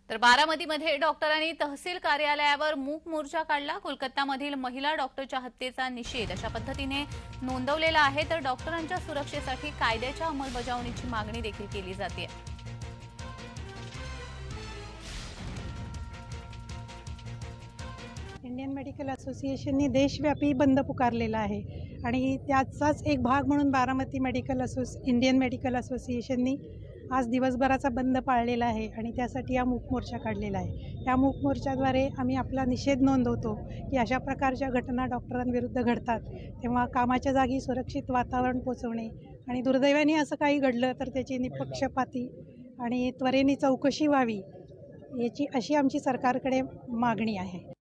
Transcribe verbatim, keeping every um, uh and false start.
तर बारामतीमध्ये डॉक्टरांनी तहसील कार्यालयावर मूक मोर्चा काढला। कोलकातामधील महिला डॉक्टरच्या हत्येचा निषेध अशा पद्धतीने नोंदवलेला आहे। तर डॉक्टरांच्या सुरक्षेसाठी कायद्याच्या अंमलबजावणीची मागणी देखील केली जाते। इंडियन मेडिकल असोसिएशनने देशव्यापी बंद पुकारलेला आहे आणि त्याचाच एक भाग म्हणून बारामती मेडिकल असोस इंडियन मेडिकल असोसिएशननी आज दिवसभराचा बंद पाळलेला आहे आणि त्यासाठी हा मूक मोर्चा काढलेला आहे। या मूक मोर्चाद्वारे आम्ही आपला निषेध नोंदवतो की अशा प्रकारच्या घटना डॉक्टरांविरुद्ध घडतात तेव्हा कामाच्या जागी सुरक्षित वातावरण पोचवणे आणि दुर्दैवाने असं काही घडलं तर त्याची निपक्षपाती आणि त्वरेने चौकशी व्हावी याची अशी आमची सरकारकडे मागणी आहे।